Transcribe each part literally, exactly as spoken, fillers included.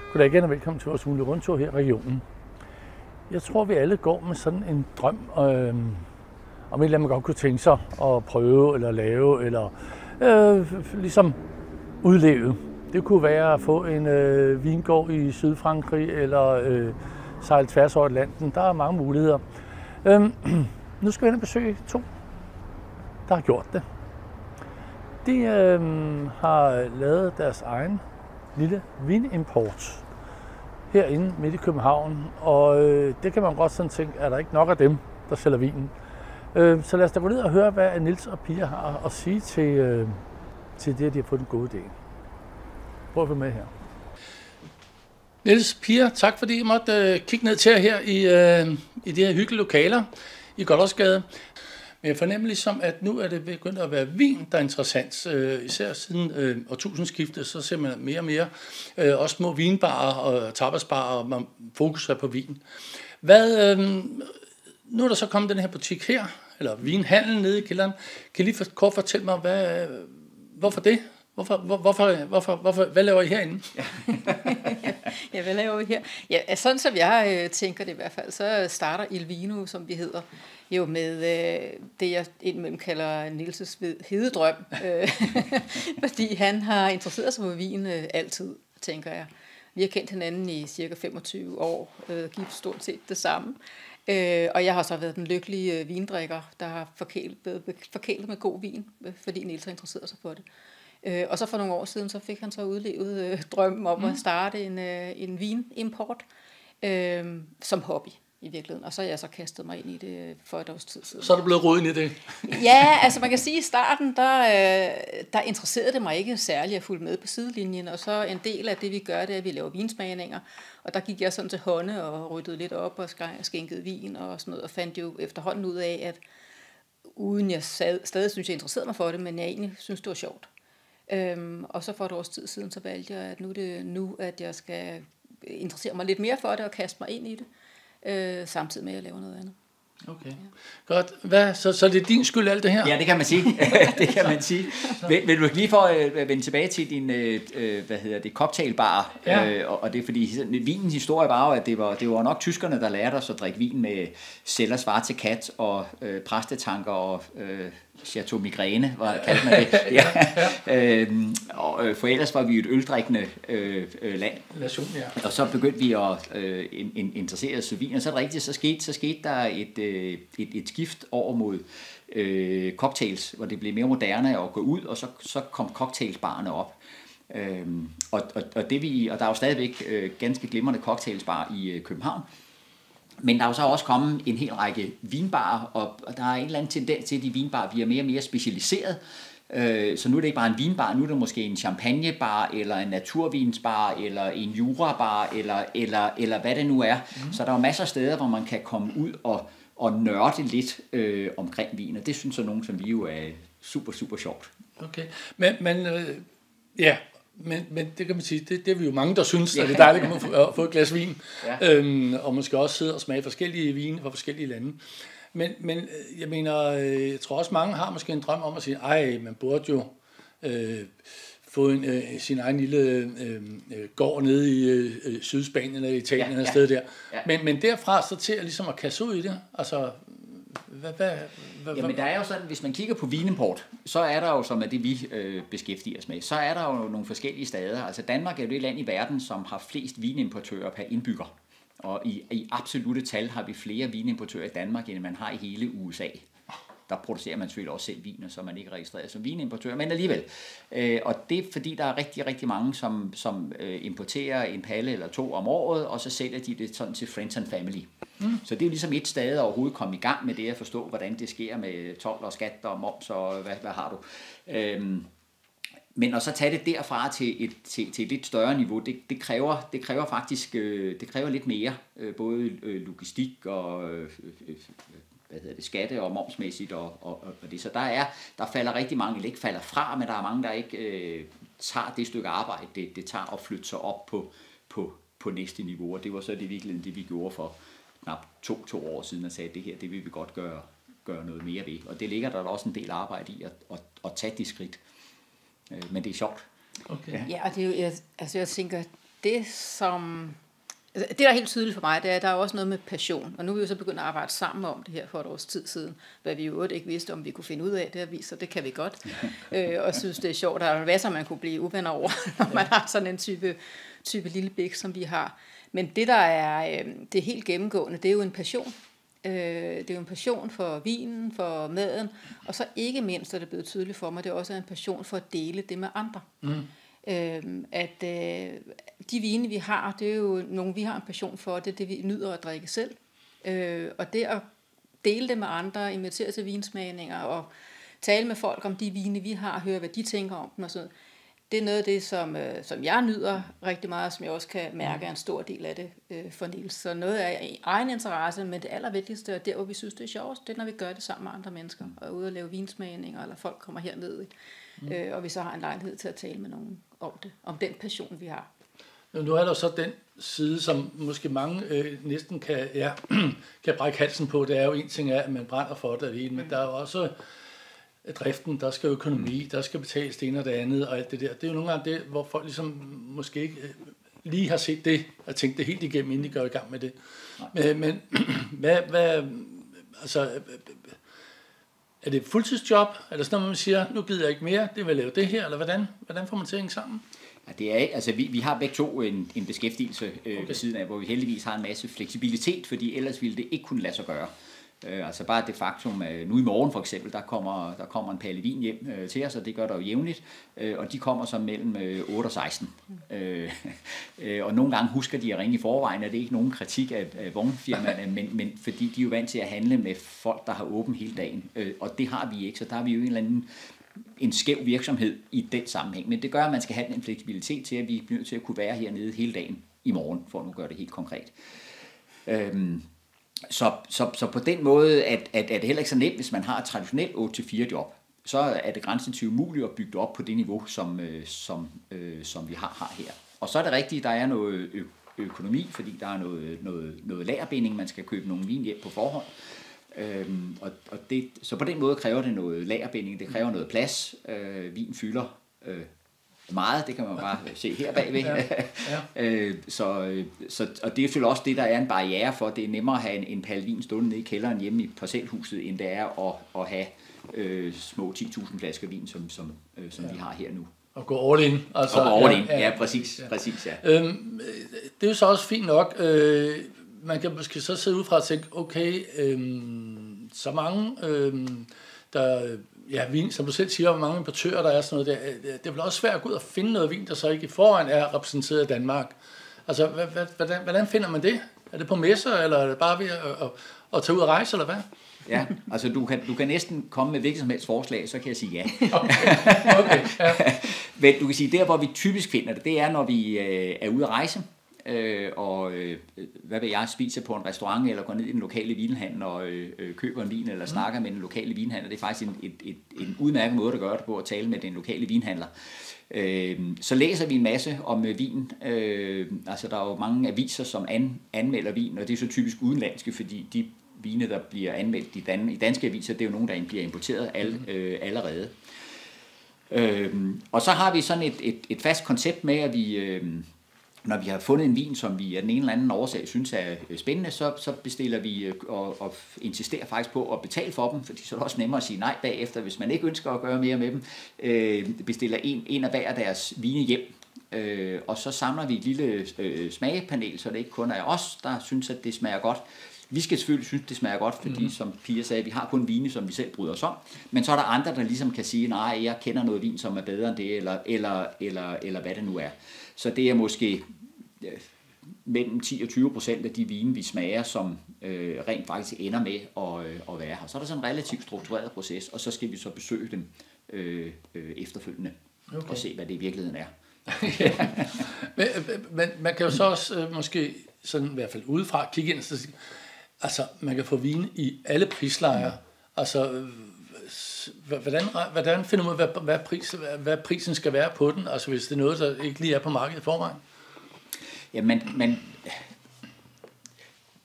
Goddag igen og velkommen til vores ugenlige rundtur her i regionen. Jeg tror, vi alle går med sådan en drøm øh, om et eller andet, man godt kunne tænke sig at prøve eller lave eller øh, ligesom udleve. Det kunne være at få en øh, vingård i Sydfrankrig eller øh, sejle tværs over Atlanten. Der er mange muligheder. Øh, nu skal vi ind og besøge to, der har gjort det. De øh, har lavet deres egen lille vinimport herinde midt i København, og øh, det kan man godt sådan tænke, er der ikke nok af dem, der sælger vinen. Øh, så lad os da gå ned og høre, hvad Niels og Pia har at sige til, øh, til det, at de har fået en god idé. Prøv at få med her. Niels, Pia, tak fordi I måtte øh, kigge ned til jer her i, øh, i de her hyggelige lokaler i Gothersgade. Men jeg fornemmer ligesom, at nu er det begyndt at være vin, der er interessant. Øh, især siden øh, årtusindskiftet, så ser man mere og mere øh, også små vinbarer og tapasbarer, og man fokuserer på vin. Hvad, øh, nu er der så kommet den her butik her, eller vinhandel nede i kælderen. Kan I lige for, kort fortælle mig, hvad, hvorfor det? Hvorfor, hvor, hvorfor, hvorfor, hvorfor, hvad laver I herinde? Ja, hvad laver vi her? Ja, sådan som jeg øh, tænker det i hvert fald, så starter Il Vino, som vi hedder, jo med øh, det, jeg indimellem kalder Niels' hededrøm. Øh, fordi han har interesseret sig for vin øh, altid, tænker jeg. Vi har kendt hinanden i cirka femogtyve år, øh, givet stort set det samme. Øh, og jeg har så været den lykkelige øh, vindrikker, der har forkælet, forkælet med god vin, fordi Niels har interesseret sig for det. Øh, og så for nogle år siden, så fik han så udlevet øh, drømmen om mm. at starte en, øh, en vinimport øh, som hobby i virkeligheden. Og så har jeg så kastet mig ind i det for et års tid siden. Så er du blevet rodet ind i det? Ja, altså man kan sige, at i starten, der, øh, der interesserede det mig ikke særligt at fulgte med på sidelinjen. Og så en del af det, vi gør, det er, at vi laver vinsmagninger. Og der gik jeg sådan til hånde og ryddede lidt op og skænkede vin og sådan noget. Og fandt jo efterhånden ud af, at uden jeg sad, stadig synes, jeg interesserede mig for det, men jeg egentlig synes, det var sjovt. Øhm, og så for et års tid siden, så valgte jeg, at nu er det nu, at jeg skal interessere mig lidt mere for det og kaste mig ind i det, øh, samtidig med at jeg laver noget andet. Okay, ja. Godt. Hvad, så, så det er din skyld alt det her? Ja, det kan man sige. det kan man sige. Vil, vil du lige for at øh, vende tilbage til din øh, hvad hedder det, cocktailbar, ja. øh, og, og det er fordi vinens historie var jo, at det var, det var nok tyskerne, der lærte os at drikke vin med Celler Schwarze Kat og øh, præstetanker og øh, Chateau Migræne, var kaldt man det. Ja. øhm, og, for ellers var vi et øldrikkende øh, land. Nation, ja. Og så begyndte vi at øh, in, interessere os for vin, og så er det rigtigt, så skete, så skete der et, øh, et, et skift over mod øh, cocktails, hvor det blev mere moderne at gå ud, og så, så kom cocktailsbarerne op. Øhm, og, og, og, det vi, og der er jo stadigvæk øh, ganske glimrende cocktailsbar i øh, København. Men der er jo så også kommet en hel række vinbarer, og der er en eller anden tendens til, at de vinbarer bliver mere og mere specialiseret. Så nu er det ikke bare en vinbar, nu er det måske en champagnebar, eller en naturvinsbar, eller en jurabar, eller, eller, eller hvad det nu er. Mm. Så der er masser af steder, hvor man kan komme ud og, og nørde lidt øh, omkring vin, og det synes jeg nogen, som vi jo er super, super sjovt. Okay, men, men øh, ja... Men, men det kan man sige, det, det er vi jo mange, der synes, at det er dejligt at få, at få et glas vin, ja. øhm, og måske også sidde og smage forskellige vine fra forskellige lande. Men, men jeg mener, jeg tror også mange har måske en drøm om at sige, ej, man burde jo øh, få en, øh, sin egen lille øh, gård nede i øh, Sydspanien eller Italien ja, eller ja. sted der. Ja. Men, men derfra så til at, ligesom at kaste ud i det, altså... Hvad, hvad, hvad, Jamen der er jo sådan, hvis man kigger på vinimport, så er der jo, som er det vi øh, beskæftiger os med, så er der jo nogle forskellige steder. Altså Danmark er jo det land i verden, som har flest vinimportører per indbygger. Og i, i absolutte tal har vi flere vinimportører i Danmark, end man har i hele U S A. Der producerer man selvfølgelig også selv viner, så man ikke er registreret som vinimportør, men alligevel. Øh, og det er fordi, der er rigtig, rigtig mange, som, som øh, importerer en palle eller to om året, og så sælger de det sådan til friends and family. Mm. Så det er jo ligesom et sted at overhovedet komme i gang med det at forstå, hvordan det sker med told og skat og moms og hvad, hvad har du. Øhm, men at så tage det derfra til et, til, til et lidt større niveau, det, det, kræver, det kræver faktisk øh, det kræver lidt mere, øh, både øh, logistik og øh, øh, hvad hedder det, skatte- og momsmæssigt og, og, og det. Så der er, der falder rigtig mange, eller ikke falder fra, men der er mange, der ikke øh, tager det stykke arbejde, det, det tager at flytte sig op på, på, på næste niveau, og det var så det virkelig det, vi gjorde for knap to, to år siden, og sagde, at det her, det vil vi godt gøre, gøre noget mere ved. Og det ligger der også en del arbejde i, at, at, at tage de skridt. Men det er sjovt. Okay. Ja, og det er jo, jeg, altså jeg tænker, det som... Altså, det, der er helt tydeligt for mig, det er, at der er også noget med passion. Og nu er vi jo så begyndt at arbejde sammen om det her for et års tid siden, hvad vi jo ikke vidste, om vi kunne finde ud af. Det har vist sig, det kan vi godt. øh, og synes, det er sjovt. Der er masser, man kunne blive uvenner over, når man har sådan en type, type lille bæk, som vi har. Men det, der er øh, det helt gennemgående, det er jo en passion. Øh, det er jo en passion for vinen, for maden, og så ikke mindst, er det blevet tydeligt for mig, det er også en passion for at dele det med andre. Mm. Øh, at øh, de vine, vi har, det er jo nogle, vi har en passion for, det er det, vi nyder at drikke selv. Øh, og det at dele det med andre, invitere til vinsmagninger og tale med folk om de vine, vi har, høre, hvad de tænker om dem og sådan. Det er noget af det, som, øh, som jeg nyder rigtig meget, som jeg også kan mærke er en stor del af det øh, for Niels. Så noget er i egen interesse, men det allervigtigste er der, hvor vi synes, det er sjovt, det er, når vi gør det sammen med andre mennesker, og er ude og lave vinsmagninger, eller folk kommer herned, mm. øh, og vi så har en lejlighed til at tale med nogen om det, om den passion, vi har. Nu er der så den side, som måske mange øh, næsten kan, ja, kan brække halsen på. Det er jo en ting af, at man brænder for det alene, men der er jo også driften, der skal økonomi, der skal betales det ene og det andet og alt det der. Det er jo nogle gange det, hvor folk ligesom måske ikke lige har set det og tænkt det helt igennem, inden de går i gang med det. Men, men hvad, hvad, altså, er det et fuldtidsjob? Er det sådan noget, man siger, nu gider jeg ikke mere, det vil lave det her, eller hvordan, hvordan får man til at hænge sammen? Ja, det er, altså vi, vi har begge to en, en beskæftigelse øh, okay. ved siden af, hvor vi heldigvis har en masse fleksibilitet, fordi ellers ville det ikke kunne lade sig gøre. Øh, altså bare det faktum, at nu i morgen for eksempel, der kommer, der kommer en palle vin hjem øh, til os, og det gør der jo jævnligt, øh, og de kommer så mellem øh, otte og seksten. Mm. Øh, øh, og nogle gange husker de at ringe i forvejen, og det er ikke nogen kritik af, af vognfirmaerne, men, men fordi de er jo vant til at handle med folk, der har åben hele dagen, øh, og det har vi ikke, så der har vi jo en eller anden en skæv virksomhed i den sammenhæng. Men det gør, at man skal have en fleksibilitet til, at vi er nødt til at kunne være hernede hele dagen i morgen, for at nu gøre det helt konkret. Øhm, så, så, så på den måde at, at, er det heller ikke så nemt, hvis man har et traditionelt otte til fire job. Så er det grænsen til umuligt at bygge det op på det niveau, som, øh, som, øh, som vi har, har her. Og så er det rigtigt, der er noget ø- økonomi, fordi der er noget, noget, noget lagerbinding, man skal købe nogle vin hjem på forhånd. Øhm, og, og det, så på den måde kræver det noget lagerbinding, det kræver noget plads. Øh, vin fylder øh, meget, det kan man bare se her bagved. Ja, ja. øh, så, så, og det er selvfølgelig også det, der er en barriere for. Det er nemmere at have en, en palle vin stående nede i kælderen hjemme i parcelhuset, end det er at, at have øh, små ti tusind flasker vin, som, som, øh, som ja. vi har her nu. Og gå all in. Altså, og gå all in, ja, ja, ja præcis. Ja. præcis ja. Øhm, det er jo så også fint nok. Øh, man kan måske så sidde ud fra og tænke, okay, øhm, så mange, øhm, der, ja, vin, som du selv siger, hvor mange importører der er, sådan noget der, det er vel også svært at gå ud og finde noget vin, der så ikke i forvejen er repræsenteret i Danmark. Altså, hvordan, hvordan finder man det? Er det på messer, eller er det bare ved at, at, at tage ud og rejse, eller hvad? Ja, altså du kan, du kan næsten komme med hvilket som helst forslag, så kan jeg sige ja. Okay, okay, ja. Men du kan sige, der hvor vi typisk finder det, det er, når vi øh, er ude at rejse, øh, og øh, hvad vil jeg, spiser på en restaurant, eller går ned i den lokale vinhandel og øh, køber en vin, eller mm. snakker med den lokale vinhandler. Det er faktisk en, et, et, en udmærket måde at gøre det på, at tale med den lokale vinhandler. Øh, så læser vi en masse om øh, vin. Øh, altså der er jo mange aviser, som an, anmelder vin, og det er så typisk udenlandske, fordi de vine, der bliver anmeldt i, Dan- i danske aviser, det er jo nogen, der bliver importeret all, øh, allerede. Øhm, og så har vi sådan et, et, et fast koncept med, at vi, øh, når vi har fundet en vin, som vi af den ene eller anden årsag synes er spændende, så, så bestiller vi øh, og, og insisterer faktisk på at betale for dem, fordi så er det også nemmere at sige nej bagefter, hvis man ikke ønsker at gøre mere med dem. Øh, bestiller en, en af hver deres vine hjem, øh, og så samler vi et lille øh, smagepanel, så det ikke kun er os, der synes, at det smager godt. Vi skal selvfølgelig synes, det smager godt, fordi mm-hmm. som Pia sagde, vi har kun vine, som vi selv bryder os om. Men så er der andre, der ligesom kan sige, nej, jeg kender noget vin, som er bedre end det, eller, eller, eller, eller hvad det nu er. Så det er måske ja, mellem ti og tyve procent af de vine, vi smager, som øh, rent faktisk ender med at, øh, at være her. Så er der sådan en relativt struktureret proces, og så skal vi så besøge dem øh, øh, efterfølgende okay. og se, hvad det i virkeligheden er. Ja. men, men man kan jo så også øh, måske sådan i hvert fald udefra kigge ind og sige, altså, man kan få vin i alle prislejer. Altså, hvordan, hvordan finder man ud af, hvad, hvad, pris, hvad prisen skal være på den? Altså, hvis det er noget, der ikke lige er på markedet i forvejen? Ja, men, men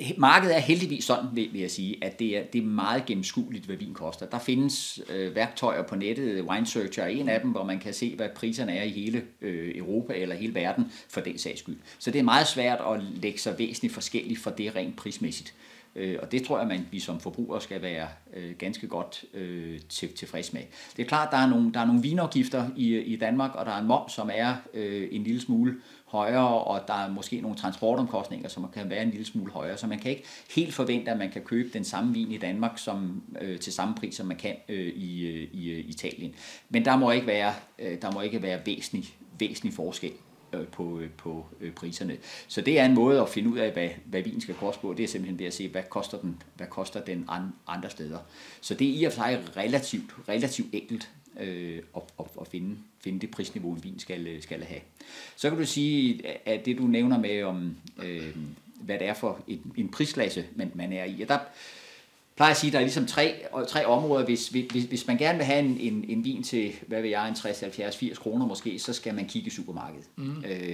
markedet er heldigvis sådan, vil, vil jeg sige, at det er, det er meget gennemskueligt, hvad vin koster. Der findes øh, værktøjer på nettet, Wine Searcher er en af dem, hvor man kan se, hvad priserne er i hele øh, Europa eller hele verden for den sags skyld. Så det er meget svært at lægge sig væsentligt forskelligt for det rent prismæssigt. Øh, og det tror jeg, man vi som forbrugere skal være øh, ganske godt øh, til, tilfreds med. Det er klart, der er nogle, der er nogle vinafgifter i, i Danmark, og der er en moms, som er øh, en lille smule højere, og der er måske nogle transportomkostninger, som kan være en lille smule højere, så man kan ikke helt forvente, at man kan købe den samme vin i Danmark som, øh, til samme pris, som man kan øh, i, øh, i øh, Italien. Men der må ikke være, øh, der må ikke være væsentlig, væsentlig forskel øh, på, øh, på øh, priserne. Så det er en måde at finde ud af, hvad, hvad vinen skal koste på. Det er simpelthen ved at se, hvad koster den, hvad koster den andre steder. Så det er i og for sig relativt, relativt enkelt øh, at, at, at finde, finde det prisniveau, en vin skal, skal have. Så kan du sige, at det du nævner med, om øh, hvad det er for en, en prisklasse, man, man er i. Og der plejer at sige, at der er ligesom tre, tre områder. Hvis, hvis, hvis man gerne vil have en, en, en vin til, hvad ved jeg, en tres, halvfjerds, firs kroner måske, så skal man kigge i supermarkedet. Mm. Øh,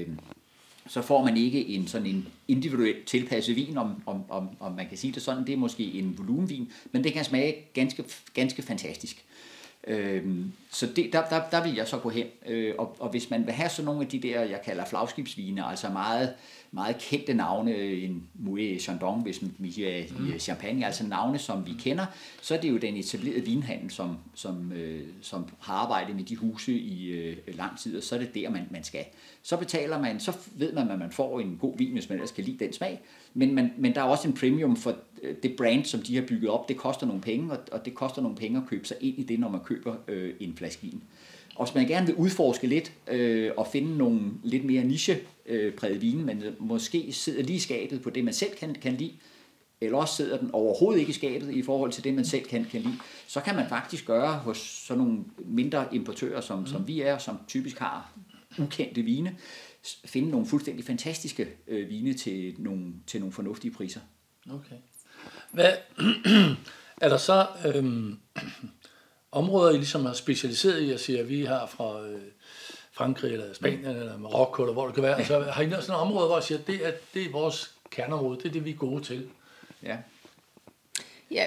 så får man ikke en sådan en individuelt tilpasset vin, om, om, om, om man kan sige det sådan. Det er måske en volumenvin, men det kan smage ganske, ganske fantastisk. Øhm, så det, der, der, der vil jeg så gå hen, øh, og, og hvis man vil have sådan nogle af de der, jeg kalder flagskibsvine, altså meget, meget kendte navne, en Moët Chandon, hvis vi er i mm. Champagne, altså navne, som vi kender, så er det jo den etablerede vinhandel, som, som, øh, som har arbejdet med de huse i øh, lang tid, og så er det der, man, man skal. Så betaler man, så ved man, at man får en god vin, hvis man ellers kan lide den smag, men, man, men der er også en premium for det brand, som de har bygget op. Det koster nogle penge, og, og det koster nogle penge at købe sig ind i det, når man køber øh, en flaske vin. Og hvis man gerne vil udforske lidt øh, og finde nogle lidt mere niche-prægede øh, vine, men måske sidder lige i skabet på det, man selv kan, kan lide, eller også sidder den overhovedet ikke i skabet i forhold til det, man selv kan, kan lide, så kan man faktisk gøre hos sådan nogle mindre importører, som, mm. som vi er, som typisk har ukendte vine, finde nogle fuldstændig fantastiske øh, vine til nogle, til nogle fornuftige priser. Okay. Hvad, er der så øhm, områder, I ligesom har specialiseret i, at sige, at vi har fra øh, Frankrig eller Spanien mm. eller Marokko, eller hvor det kan være, altså, har I sådan nogle områder, hvor I siger, at det er, det er vores kerneområde, det er det, vi er gode til? Ja. Ja.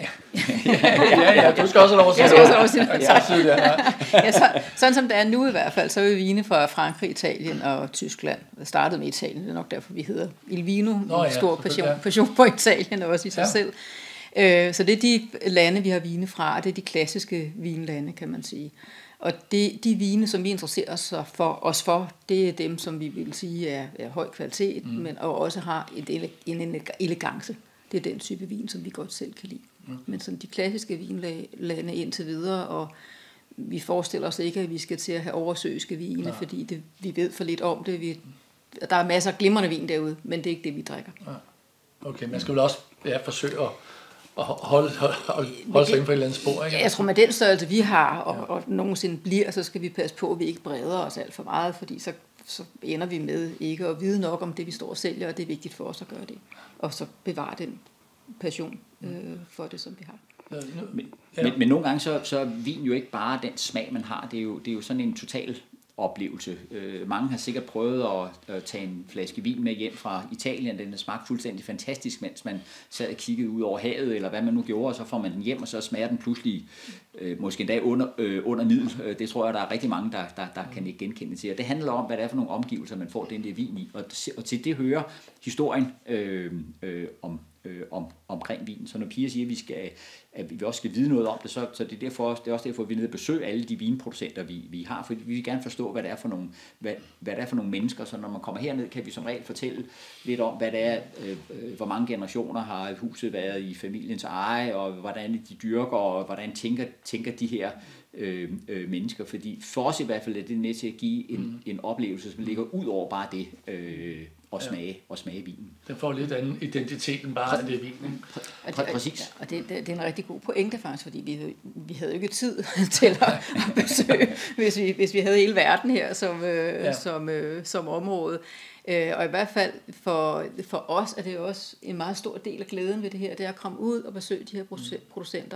ja, ja, du skal også have lov at sige Jeg skal også have lov at sige noget. Ja, ja. Ja, så, sådan som det er nu i hvert fald, så er vi vine fra Frankrig, Italien og Tyskland. Det startede med Italien, det er nok derfor, vi hedder Il Vino. Nå, en stor ja, passion, ja. passion på Italien også i sig ja. selv. Øh, så det er de lande, vi har vine fra, og det er de klassiske vinlande, kan man sige. Og det, de vine, som vi interesserer os for, os for, det er dem, som vi vil sige er, er høj kvalitet, mm. men og også har et, en elegance. Det er den type vin, som vi godt selv kan lide. Mm. Men sådan de klassiske vinlande indtil videre, og vi forestiller os ikke, at vi skal til at have oversøiske vine, ja. fordi det, vi ved for lidt om det. Vi, der er masser af glimrende vin derude, men det er ikke det, vi drikker. Ja. Okay, man skal vel også ja, forsøge at og holde, holde, holde sig inden for et eller andet spor, ikke? Jeg tror, med den størrelse, vi har, og, ja. og nogensinde bliver, så skal vi passe på, at vi ikke breder os alt for meget, fordi så, så ender vi med ikke at vide nok om det, vi står og sælger, og det er vigtigt for os at gøre det. Og så bevare den passion øh, for det, som vi har. Men, ja. men, men nogle gange, så, så er vin jo ikke bare den smag, man har. Det er jo, det er jo sådan en total oplevelse. Øh, mange har sikkert prøvet at, at tage en flaske vin med hjem fra Italien. Den smagte fuldstændig fantastisk, mens man sad og kiggede ud over havet, eller hvad man nu gjorde, og så får man den hjem, og så smager den pludselig øh, måske endda under, øh, under middel. Det tror jeg, der er rigtig mange, der, der, der kan ikke genkende til. Og det handler om, hvad det er for nogle omgivelser, man får den der vin i. Og, og til det hører historien øh, øh, om Øh, om, omkring vinen. Så når Pia siger, at vi, skal, at vi også skal vide noget om det, så, så det, er derfor, det er også derfor, at vi er nede og besøger alle de vinproducenter, vi, vi har, for vi vil gerne forstå, hvad det er for nogle, hvad, hvad det er for nogle mennesker. Så når man kommer herned, kan vi som regel fortælle lidt om, hvad det er, øh, hvor mange generationer har huset været i familiens eje, og hvordan de dyrker, og hvordan tænker, tænker de her øh, øh, mennesker. Fordi for os i hvert fald er det net til at give en, mm. en oplevelse, som ligger ud over bare det, øh, og smage, ja. og smage vinen. Den får lidt anden identitet end bare, at det er vinen. Og det, Præcis. Og det, det, det er en rigtig god pointe faktisk, fordi vi, vi havde jo ikke tid til at, at besøge, hvis vi, hvis vi havde hele verden her som, øh, ja. som, øh, som område. Øh, og i hvert fald for, for os er det jo også en meget stor del af glæden ved det her, det er at komme ud og besøge de her producenter.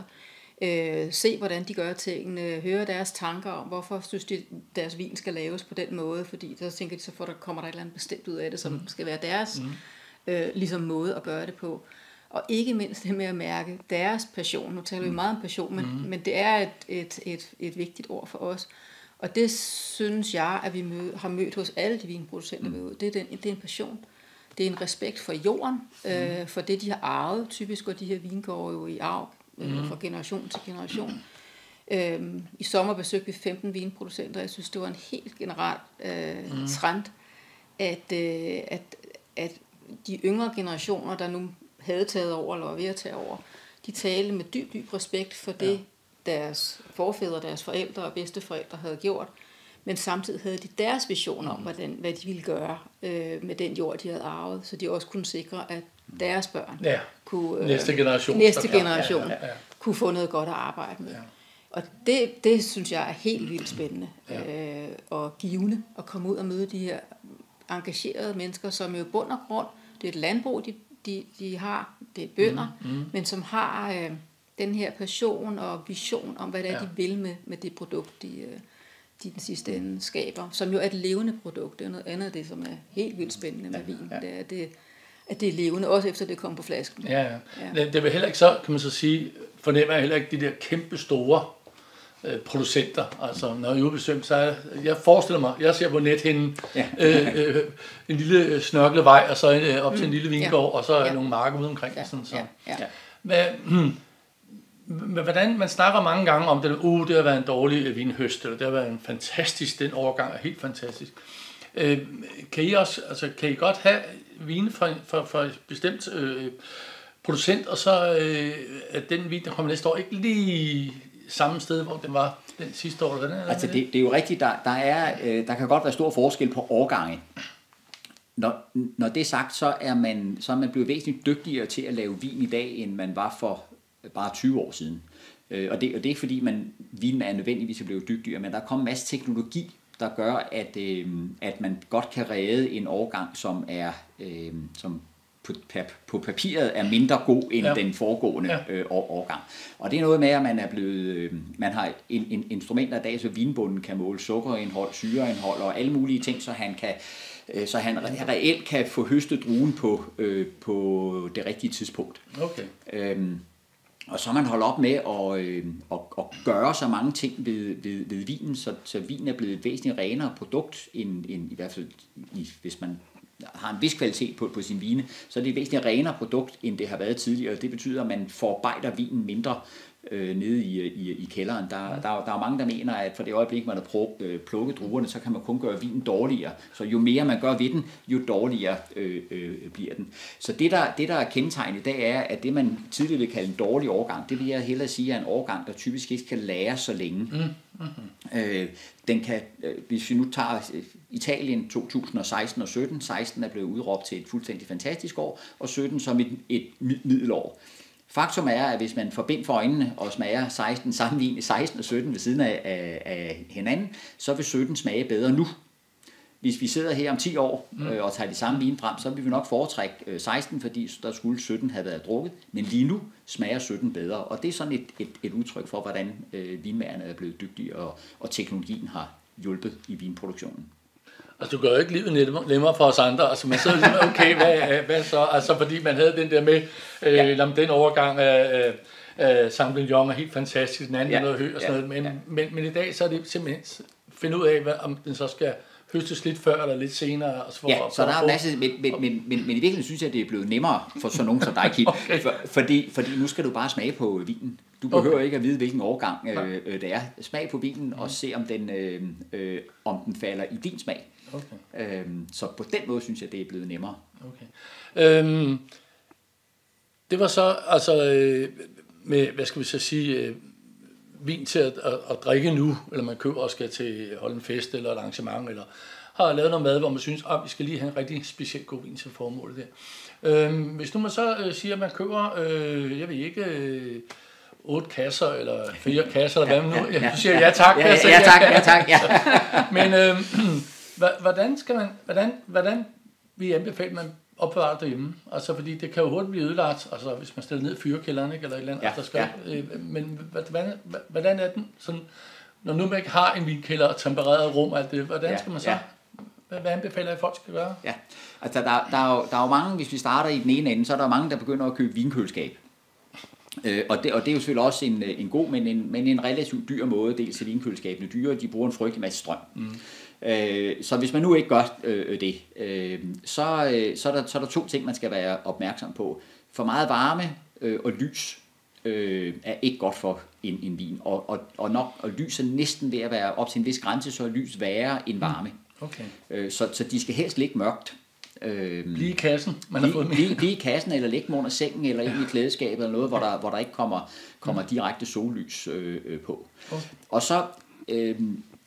Øh, se hvordan de gør tingene, høre deres tanker om, hvorfor synes de, deres vin skal laves på den måde, fordi så tænker de, så får der, kommer der et eller andet bestemt ud af det, som mm. skal være deres mm. øh, ligesom måde at gøre det på. Og ikke mindst det med at mærke deres passion. Nu taler vi meget om passion, men, mm. men det er et, et, et, et vigtigt ord for os. Og det synes jeg, at vi mød, har mødt hos alle de vinproducenter, mm. det, er den, det er en passion. Det er en respekt for jorden, mm. øh, for det, de har arvet. Typisk går de her vingårde jo i arv øh, mm. fra generation til generation. Øhm, I sommer besøgte vi femten vinproducenter. Jeg synes, det var en helt generel øh, mm. trend, at, øh, at, at de yngre generationer, der nu havde taget over, eller var ved at tage over, de talte med dyb, dyb respekt for det, ja. deres forfædre, deres forældre og bedsteforældre havde gjort, men samtidig havde de deres vision om, hvordan, hvad de ville gøre øh, med den jord, de havde arvet, så de også kunne sikre, at deres børn ja. kunne, øh, næste generation, næste generation ja, ja, ja. kunne få noget godt at arbejde med. Ja. Og det, det synes jeg er helt vildt spændende ja. øh, og givende at komme ud og møde de her engagerede mennesker, som jo i bund og grund, det er et landbrug, de, de, de har, det er bønder, mm, mm. men som har øh, den her passion og vision om, hvad det er, ja. de vil med, med det produkt, de, øh, de den sidste ende skaber, som jo er et levende produkt. Det er noget andet, det som er helt vildt spændende med ja, vin. Ja. Det er, det, at det er levende, også efter det kommer på flasken. Ja, ja. ja. Det vil heller ikke så, kan man så sige, fornemmer jeg heller ikke de der kæmpe store øh, producenter. Altså, når jeg er besøgt, så er, jeg forestiller mig, jeg ser på nethinden ja. øh, øh, en lille snørklet vej, og så øh, op til en lille vingård, ja. og så er ja. nogle marker ude omkring. Ja. Sådan, så. Ja. Ja. Hvad, hmm, hvordan, man snakker mange gange om, det, uh, det har været en dårlig vinhøst, eller det har været en fantastisk, den overgang er helt fantastisk. Øh, kan I også, altså, kan I godt have vine fra, fra, fra et bestemt øh, producent, og så øh, at den vin, der kommer næste år, ikke lige samme sted, hvor den var den sidste år? Hvordan er altså det? Det, det er jo rigtigt, der, der, er, øh, der kan godt være stor forskel på årgange. Når, når det er sagt, så er, man, så er man blevet væsentligt dygtigere til at lave vin i dag, end man var for bare tyve år siden. Øh, og, det, og det er ikke fordi, man, vinen er nødvendigvis at blive dygtigere, men der er kommet en masse teknologi, der gør, at, øh, at man godt kan redde en årgang, som er øh, som på, på papiret er mindre god end ja. den foregående ja. øh, årgang. Og det er noget med, at man er blevet, øh, man har en, en instrumenter i dag, så vinbunden kan måle sukkerindhold, syreindhold og alle mulige ting, så han kan øh, så han reelt kan få høstet druen på øh, på det rigtige tidspunkt. Okay. Øhm, Og så man holder op med at, øh, at, at gøre så mange ting ved, ved, ved vinen, så, så vinen er blevet et væsentligt renere produkt, end, end i hvert fald i, hvis man har en vis kvalitet på, på sin vine, så er det et væsentligt renere produkt, end det har været tidligere. Det betyder, at man forarbejder vinen mindre øh, nede i, i, i kælderen. Der, der, der er mange, der mener, at for det øjeblik, man har plukket druerne, så kan man kun gøre vinen dårligere. Så jo mere man gør ved den, jo dårligere øh, øh, bliver den. Så det der, det, der er kendetegnet i dag, er, at det, man tidligere vil kalde en dårlig årgang, det vil jeg hellere sige er en årgang, der typisk ikke kan lære så længe. Mm. Mm-hmm. Øh, den kan, øh, hvis vi nu tager Italien to tusind og seksten og sytten, seksten er blevet udråbt til et fuldstændig fantastisk år, og sytten som et, et middelår. Faktum er, at hvis man får bind for øjnene og smager seksten samme vin i seksten og sytten ved siden af, af, af hinanden, så vil sytten smage bedre nu. Hvis vi sidder her om ti år mm. øh, og tager de samme vin frem, så vil vi nok foretrække øh, seksten, fordi der skulle sytten have været drukket. Men lige nu smager sytten bedre, og det er sådan et, et, et udtryk for, hvordan øh, vinmagerne er blevet dygtige, og, og teknologien har hjulpet i vinproduktionen. Altså, du gør jo ikke livet nemmere for os andre. Altså, man sidder lige okay, hvad, hvad så? Altså, fordi man havde den der med, øh, ja. den overgang af øh, Sauvignon er helt fantastisk, den anden ja. er noget høj og sådan ja. noget. Men, ja. men, men i dag, så er det simpelthen finde ud af, hvad, om den så skal høstes lidt før eller lidt senere. Altså for, ja, for, så der er en masse, men, men, men, men, men i virkeligheden synes jeg, at det er blevet nemmere for sådan nogen som dig, Kim. okay. for, fordi, fordi nu skal du bare smage på vinen. Du behøver okay. ikke at vide, hvilken årgang øh, øh, det er. Smag på vinen mm. og se, om den, øh, øh, om den falder i din smag. Okay. Øhm, så på den måde synes jeg, det er blevet nemmere. Okay. Øhm, det var så altså øh, med, hvad skal vi så sige, øh, vin til at, at, at drikke nu, eller man køber og skal til holde en fest eller et arrangement, eller har lavet noget mad, hvor man synes, at vi skal lige have en rigtig specielt god vin til formålet der. Øhm, hvis nu man så øh, siger, at man køber, øh, jeg ved ikke, øh, otte kasser, eller fire kasser, eller hvad man nu, ja, du siger ja tak. Ja, ja, ja, ja tak, ja tak, ja. Men øh, hvordan skal man, hvordan, hvordan vil I anbefale, at man opbevarer derhjemme? Altså, fordi det kan jo hurtigt blive ødelagt, altså hvis man stiller ned i fyrekælderen, ikke, eller et eller andet. Ja, altså, skal, ja. øh, men hvordan, hvordan er den sådan, når nu man ikke har en vinkælder og tempereret rum, alt det, hvordan ja, skal man så? Ja. Hvad, hvad anbefaler I, folk skal gøre? Ja, altså der, der, er jo, der er jo mange, hvis vi starter i den ene ende, så er der mange, der begynder at købe vinkøleskab. Øh, og, det, og det er jo selvfølgelig også en, en god, men en, men en relativt dyr måde. Dels er vinkøleskabene dyre, de bruger en frygtelig masse strøm. Mm. Øh, så hvis man nu ikke gør øh, det, øh, så, øh, så, er der, så er der to ting, man skal være opmærksom på. For meget varme øh, og lys øh, er ikke godt for en, en vin. Og, og, og, nok, og lys er næsten ved at være op til en vis grænse, så er lys værre end varme. Okay. Øh, så, så de skal helst ligge mørkt. Øh, Lige i kassen, man har fået med. Lige, lige i kassen, eller ligge under sengen, eller ind i klædeskabet, eller noget, hvor der, hvor der ikke kommer, kommer direkte sollys øh, øh, på. Okay. Og så, øh,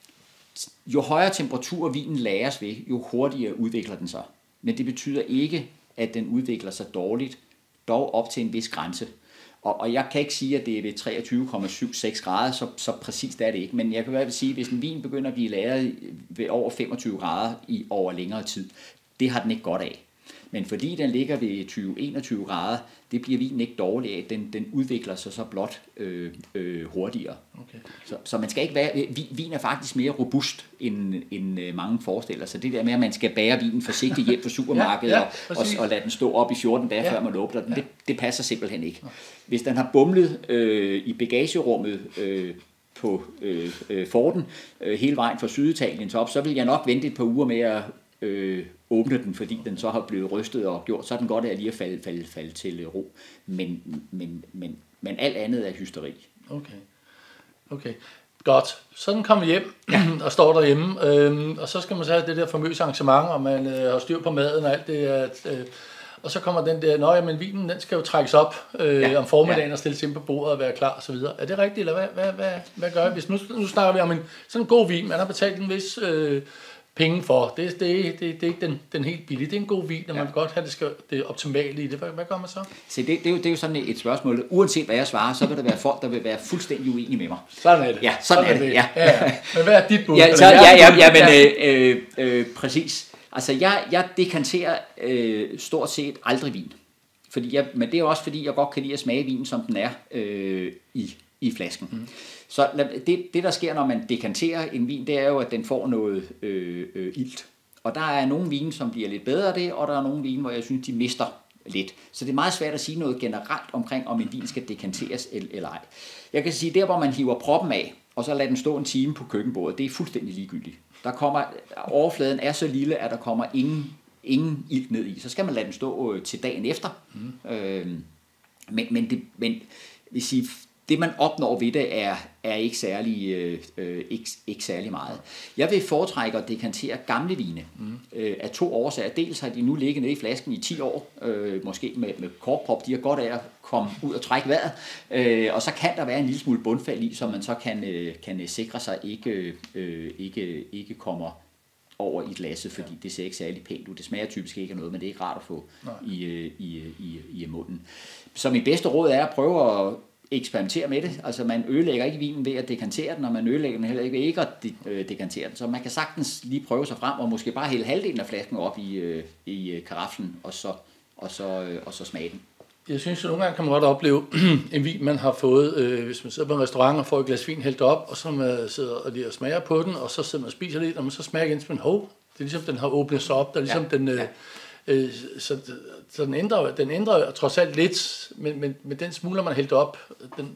jo højere temperatur vinen lagres ved, jo hurtigere udvikler den sig. Men det betyder ikke, at den udvikler sig dårligt, dog op til en vis grænse. Og, og jeg kan ikke sige, at det er ved treogtyve komma syv seks grader, så, så præcist er det ikke. Men jeg kan i hvert fald sige, at hvis en vin begynder at blive lagret ved over femogtyve grader i over længere tid, det har den ikke godt af. Men fordi den ligger ved tyve til enogtyve grader, det bliver vinen ikke dårlig af. Den, den udvikler sig så blot øh, øh, hurtigere. Okay. Så, så man skal ikke være, vin er faktisk mere robust, end, end mange forestiller sig. Det der med, at man skal bære vinen forsigtigt hjem fra supermarkedet ja, ja, og, og, og lade den stå op i fjorten dage, ja. før man åbner den, det, det passer simpelthen ikke. Hvis den har bumlet øh, i bagagerummet øh, på øh, øh, Forden øh, hele vejen fra Syditalien op, så vil jeg nok vente et par uger med at øh, åbne den, fordi den så har blevet rystet og gjort, så er den godt af lige at falde, falde, falde til ro. Men, men, men, men alt andet er hysteri. Okay. Okay. Godt. Så den kommer hjem og står derhjemme, øhm, og så skal man så have det der famøse arrangement, og man øh, har styr på maden og alt det. At, øh, og så kommer den der, nå ja, men vinen, den skal jo trækkes op øh, ja, om formiddagen ja. og stilles ind på bordet og være klar og så videre. Er det rigtigt, eller hvad, hvad, hvad, hvad gør jeg? Hvis nu, nu snakker vi om en sådan en god vin, man har betalt en vis øh, penge for. Det, det, det, det er ikke den, den helt billige. Det er en god vin, og man vil godt have det, skal, det optimale i det. Hvad, hvad gør man så? Så det, det, er jo, det er jo sådan et spørgsmål. Uanset hvad jeg svarer, så vil der være folk, der vil være fuldstændig uenige med mig. Sådan er det. Ja, sådan, sådan er det. det. Ja. Ja, ja. Men hvad er dit bud? Ja, så, ja, ja, ja, men øh, øh, præcis. Altså, jeg, jeg dekanterer øh, stort set aldrig vin. Fordi jeg, men det er jo også, fordi jeg godt kan lide at smage vinen, som den er øh, i, i flasken. Mm. Så det, det, der sker, når man dekanterer en vin, det er jo, at den får noget øh, øh, ilt. Og der er nogle vine, som bliver lidt bedre af det, og der er nogle vine, hvor jeg synes, de mister lidt. Så det er meget svært at sige noget generelt omkring, om en vin skal dekanteres eller ej. Jeg kan sige, der hvor man hiver proppen af, og så lader den stå en time på køkkenbordet, det er fuldstændig ligegyldigt. Der kommer, overfladen er så lille, at der kommer ingen, ingen ilt ned i. Så skal man lade den stå øh, til dagen efter. Mm. Øh, men, men, det, men vil sige, det man opnår ved det er, er ikke, særlig, øh, ikke, ikke særlig meget. Jeg vil foretrække at dekantere gamle vine mm. øh, af to årsager. Dels har de nu ligget nede i flasken i ti år, øh, måske med, med korkprop. De har godt af at komme ud og trække vejret. Øh, og så kan der være en lille smule bundfald i, så man så kan, øh, kan sikre sig ikke, øh, ikke, ikke kommer over i glasset, fordi det ser ikke særlig pænt ud. Det smager typisk ikke af noget, men det er ikke rart at få i, i, i, i munden. Så mit bedste råd er at prøve at eksperimentere med det. Altså man ødelægger ikke vinen ved at dekantere den, og man ødelægger den heller ikke ved ikke at de, dekantere den. Så man kan sagtens lige prøve sig frem, og måske bare hælde halvdelen af flasken op i, i karaflen, og så, og, så, og så smage den. Jeg synes, at nogle gange kan man godt opleve en vin, man har fået, øh, hvis man sidder på en restaurant og får et glas vin hældt op, og så man sidder og lige smager på den, og så sidder man og spiser lidt, og man så smager igen, men hov, det er ligesom, den har åbnet sig op, der er ligesom ja, den... Øh, ja. Øh, så, så den ændrer, den ændrer trods alt lidt, men, men, men den smuler man hældt op, den,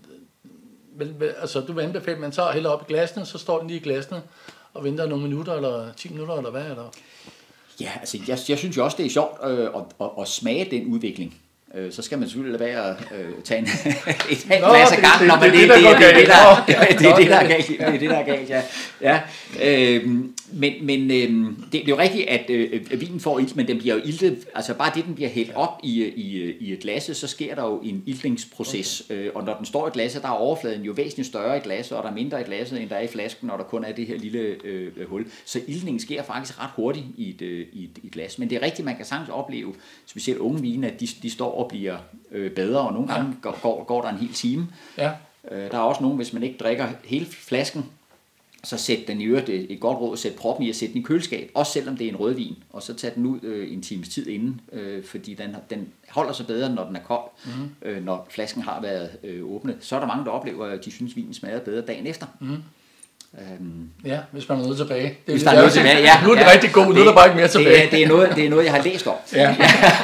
vel, altså du vil anbefale, at man så hælder op i glasene, så står den lige i glasene og venter nogle minutter, eller ti minutter, eller hvad er der? Ja, altså jeg, jeg synes jo også, det er sjovt øh, at, at, at smage den udvikling. Øh, så skal man selvfølgelig lade være at øh, tage en, et halvt glas ad gangen, når man det, det, det, det, det, det, det, det, det, der er galt, det er det, der er galt, ja. ja. Øh, men men øh, det, det er jo rigtigt, at øh, vinen får ilt, men den bliver jo iltet, altså bare det, den bliver hældt op i, i, i et glas, så sker der jo en iltningsproces, okay. øh, og når den står i glasset, der er overfladen jo væsentligt større i glasset, og der er mindre i glasset, end der er i flasken, når der kun er det her lille øh, hul. Så iltningen sker faktisk ret hurtigt i et, øh, i, et, i et glas, men det er rigtigt, man kan sagtens opleve, specielt unge vine, at de, de står og bliver øh, bedre, og nogle gange ja. går, går der en hel time. Ja. Øh, der er også nogen, hvis man ikke drikker hele flasken, så sæt den i øvrigt et godt råd, sæt proppen i at sætte den i køleskab, også selvom det er en rødvin, og så tag den ud øh, en times tid inden, øh, fordi den, den holder sig bedre, når den er kold, mm. øh, når flasken har været øh, åbnet. Så er der mange, der oplever, at de synes, vinen smager bedre dagen efter. Mm. Øhm, Ja, hvis man er noget tilbage. Det er hvis der er noget tilbage, ja. Nu er det ja, rigtig god, nu er der bare ikke mere tilbage. Det er, det, er noget, det er noget, jeg har læst om. Ja.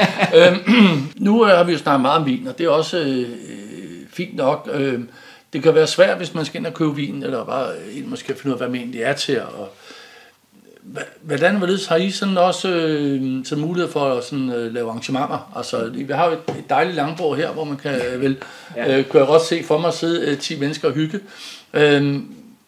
øhm, nu har vi jo snakket meget om vin, og det er også øh, fint nok. Øh, det kan være svært, hvis man skal ind og købe vin, eller bare ind måske finde ud af, hvad man egentlig er til. Og, hvordan har I sådan også øh, sådan mulighed for at sådan, øh, lave arrangementer? Altså, vi har jo et, et dejligt langbord her, hvor man kan øh, vel, øh, kunne jeg godt se for mig sidde øh, ti mennesker og hygge. Øh,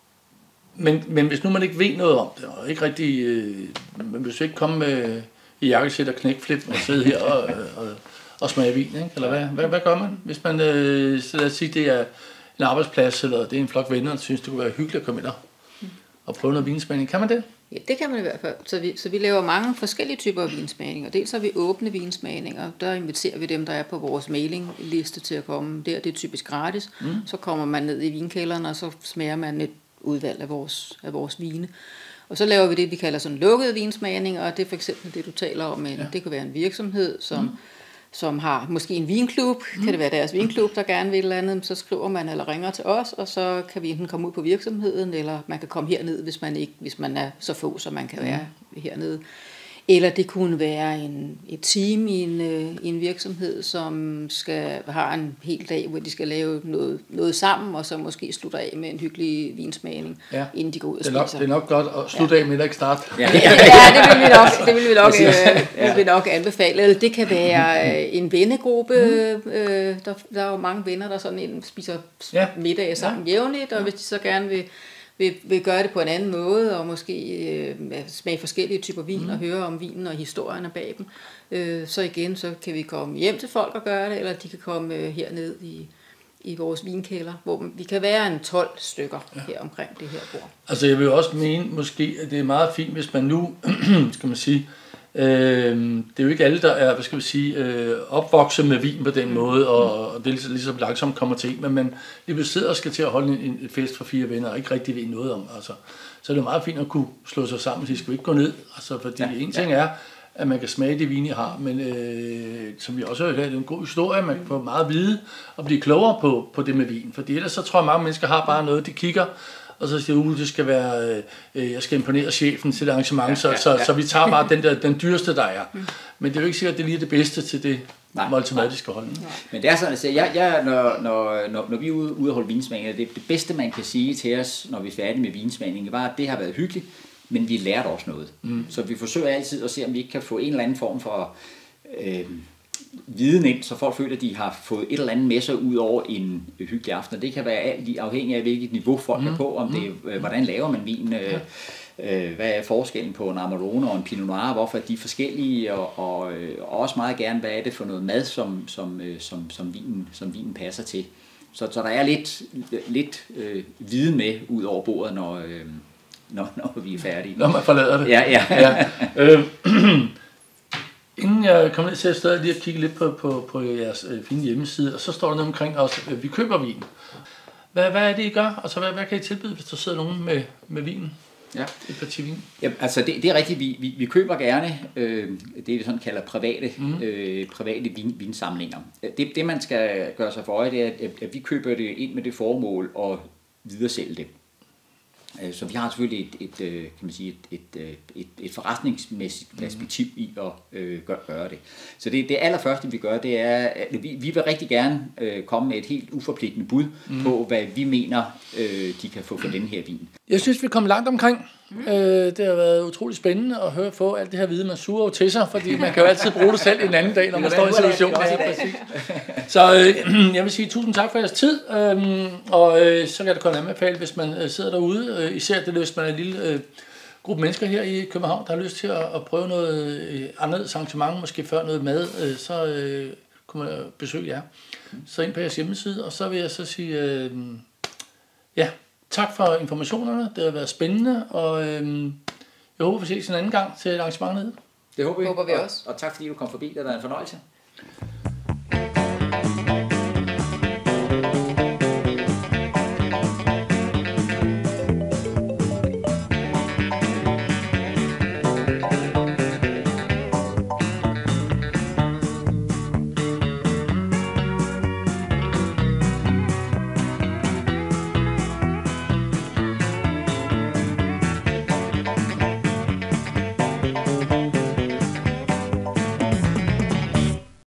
men, men hvis nu man ikke ved noget om det, og ikke rigtig, øh, man vil ikke komme med i jakkesæt og knækflip og sidde her og, og, og smage vin, ikke? Eller hvad, hvad, hvad gør man, hvis man, øh, så lad os sige, det er en arbejdsplads, eller det er en flok venner, der synes, det kunne være hyggeligt at komme ind og, og prøve noget vinsmagning. Kan man det? Ja, det kan man i hvert fald. Så vi, så vi laver mange forskellige typer af vinsmagninger. Dels har vi åbne vinsmagninger. Der inviterer vi dem, der er på vores mailingliste til at komme der. Det er typisk gratis. Mm. Så kommer man ned i vinkælderen, og så smager man et udvalg af vores, af vores vine. Og så laver vi det, vi kalder sådan lukkede vinsmagninger, og det er for eksempel det, du taler om. En, ja. Det kan være en virksomhed, som... Mm. som har måske en vinklub, mm. kan det være deres vinklub, der gerne vil et eller andet, så skriver man eller ringer til os, og så kan vi enten komme ud på virksomheden, eller man kan komme herned, hvis man, ikke, hvis man er så få, så man kan være mm. hernede. Eller det kunne være en, et team i en, øh, i en virksomhed, som skal har en hel dag, hvor de skal lave noget, noget sammen, og så måske slutte af med en hyggelig vinsmagning, ja. Inden de går ud og det er nok, spiser. Det er nok godt at slutte ja. af med at ikke starte. Ja, ja, det vil vi nok, det vil vi nok, øh, vil vi nok anbefale. Eller det kan være øh, en vennegruppe. Mm. Øh, der, der er jo mange venner, der sådan en, spiser ja. middag sammen ja. jævnligt, og ja. hvis de så gerne vil Vil, vil gøre det på en anden måde, og måske øh, smage forskellige typer vin, mm. og høre om vinen og historierne bag dem. Øh, så igen, så kan vi komme hjem til folk og gøre det, eller de kan komme øh, herned i, i vores vinkælder, hvor vi kan være en tolv stykker ja. her omkring det her bord. Altså jeg vil også mene måske, at det er meget fint, hvis man nu, skal man sige, Øh, det er jo ikke alle, der er, hvad skal vi sige, øh, opvokset med vin på den mm. måde, og, og det er ligesom langsomt kommer til, men man lige sidder og skal til at holde en, en fest for fire venner, og ikke rigtig ved noget om, altså. Så er det meget fint at kunne slå sig sammen og sige, skal vi ikke gå ned? Altså, fordi ja, en ting ja. er, at man kan smage det vin, I har, men øh, som vi også har hørt, det er en god historie, man kan få meget at vide og blive klogere på, på det med vin, fordi ellers så tror jeg, at mange mennesker har bare noget, de kigger, og så siger uh, det skal være, øh, jeg skal imponere chefen til det arrangement, ja, så, ja, ja. Så, så vi tager bare den, der, den dyreste, der er. Mm. Men det er jo ikke sikkert, at det lige er det bedste til det multimatiske hold. Men det er sådan, at jeg, jeg, når, når, når, når vi er ude, ude at holde vinsmagninger, det, det bedste, man kan sige til os, når vi er færdige med vinsmagningen, var, at det har været hyggeligt, men vi lærte også noget. Mm. Så vi forsøger altid at se, om vi ikke kan få en eller anden form for øh, viden ind, så folk føler, at de har fået et eller andet med sig ud over en hyggelig aften. Og det kan være alt afhængig af, hvilket niveau folk mm. er på, om det øh, hvordan laver man vin, øh, øh, hvad er forskellen på en Amarone og en Pinot Noir, hvorfor er de forskellige, og, og, øh, og også meget gerne, hvad er det for noget mad, som, som, øh, som, som, vinen, som vinen passer til. Så, så der er lidt, lidt øh, viden med ud over bordet, når, øh, når, når vi er færdige. Når man forlader det. Ja, ja. ja. Øh, Inden jeg kommer ned til at stadig lige at kigge lidt på, på, på jeres øh, fine hjemmeside, og så står der noget omkring os, øh, vi køber vin. Hvad, hvad er det, I gør? Altså, hvad, hvad kan I tilbyde, hvis der sidder nogen med, med vinen? Ja. Et parti vin? Ja, altså det, det er rigtigt, vi, vi, vi køber gerne øh, det, vi sådan kalder private, mm. øh, private vin, vinsamlinger. Det, det, man skal gøre sig for øje, det er, at, at vi køber det ind med det formål at videresælge det. Så vi har selvfølgelig et, et, kan man sige, et, et, et, et forretningsmæssigt perspektiv i at øh, gøre det. Så det, det allerførste, vi gør, det er, at vi, vi vil rigtig gerne øh, komme med et helt uforpligtende bud mm. på, hvad vi mener, øh, de kan få for den her vin. Jeg synes, vi kom langt omkring. Mm. Øh, det har været utrolig spændende at høre få alt det her vide, man suger jo til sig, fordi man kan jo altid bruge det selv en anden dag, når man står i situationen. Så øh, jeg vil sige tusind tak for jeres tid, øh, og øh, så kan det kun anbefale, hvis man øh, sidder derude, øh, især det, hvis man er en lille øh, gruppe mennesker her i København, der har lyst til at, at prøve noget øh, andet arrangement, måske før noget mad, øh, så øh, kunne man besøge jer. Så ind på jeres hjemmeside, og så vil jeg så sige, øh, ja, tak for informationerne, det har været spændende, og øh, jeg håber, vi ses en anden gang til et arrangement nede. Det håber vi, håber vi og, også. Og tak fordi du kom forbi, det er en fornøjelse.